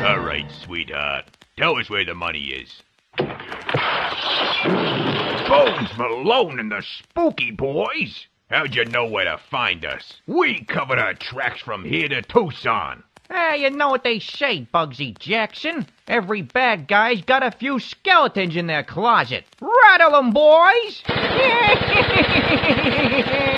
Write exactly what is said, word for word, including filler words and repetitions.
All right, sweetheart. Tell us where the money is. Bones Malone and the Spooky Boys? How'd you know where to find us? We covered our tracks from here to Tucson. Hey, you know what they say, Bugsy Jackson. Every bad guy's got a few skeletons in their closet. Rattle'em, boys!